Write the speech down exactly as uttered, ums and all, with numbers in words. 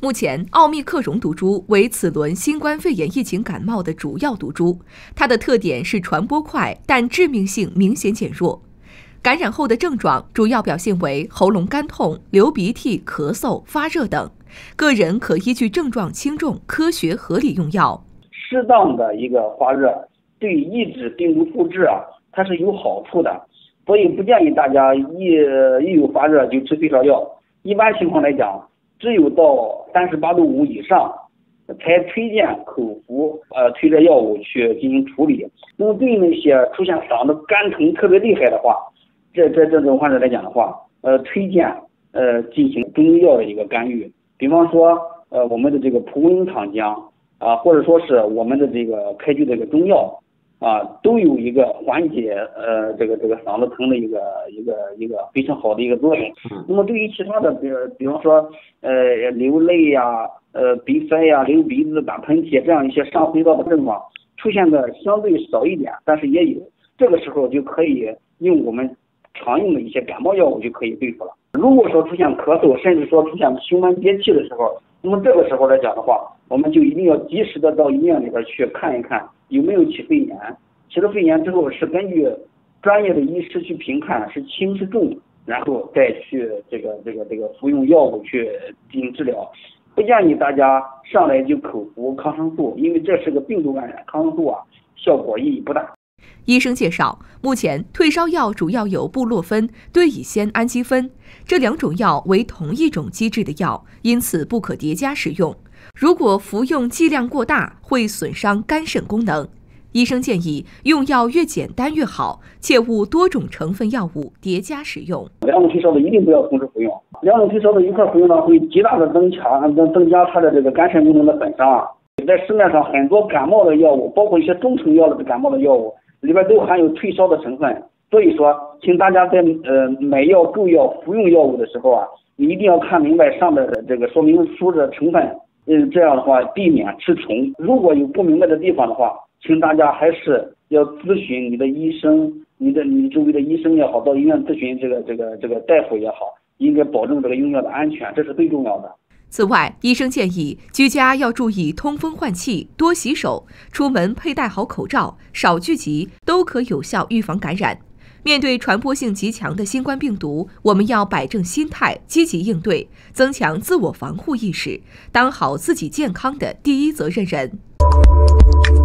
目前，奥密克戎毒株为此轮新冠肺炎疫情感冒的主要毒株，它的特点是传播快，但致命性明显减弱。感染后的症状主要表现为喉咙干痛、流鼻涕、咳嗽、发热等，个人可依据症状轻重科学合理用药。 适当的一个发热对抑制病毒复制啊，它是有好处的，所以不建议大家一一有发热就吃退烧药。一般情况来讲，只有到三十八度五以上，才推荐口服呃退热药物去进行处理。那么对于那些出现嗓子干疼特别厉害的话，这这这种患者来讲的话，呃，推荐呃进行中药的一个干预，比方说呃我们的这个蒲公英糖浆啊，或者说是我们的这个开具这个中药啊，都有一个缓解呃这个这个嗓子疼的一个一个一个非常好的一个作用。那么对于其他的比比方说呃流泪呀、呃鼻塞呀、流鼻子、打喷嚏这样一些上呼吸道的症状出现的相对少一点，但是也有，这个时候就可以用我们常用的一些感冒药物就可以对付了。如果说出现咳嗽，甚至说出现胸闷憋气的时候，那么这个时候来讲的话，我们就一定要及时的到医院里边去看一看有没有起肺炎。起了肺炎之后，是根据专业的医师去评判是轻是重，然后再去这个这个这个服用药物去进行治疗。不建议大家上来就口服抗生素，因为这是个病毒感染，抗生素啊效果意义不大。 医生介绍，目前退烧药主要有布洛芬、对乙酰氨基酚，这两种药为同一种机制的药，因此不可叠加使用。如果服用剂量过大，会损伤肝肾功能。医生建议用药越简单越好，切勿多种成分药物叠加使用。 两种退烧的一定不要同时服用，两种退烧的一块服用呢，会极大的增强增增加它的这个肝肾功能的损伤。在市面上很多感冒的药物，包括一些中成药的感冒的药物，里边都含有退烧的成分。所以说，请大家在呃买药购药服用药物的时候啊，你一定要看明白上面的这个说明书的成分，嗯，这样的话避免吃虫。如果有不明白的地方的话，请大家还是要咨询你的医生，你的你周围的医生也好，到医院咨询这个这个这个大夫也好，应该保证这个用药的安全，这是最重要的。 此外，医生建议居家要注意通风换气、多洗手，出门佩戴好口罩，少聚集，都可有效预防感染。面对传播性极强的新冠病毒，我们要摆正心态，积极应对，增强自我防护意识，当好自己健康的第一责任人。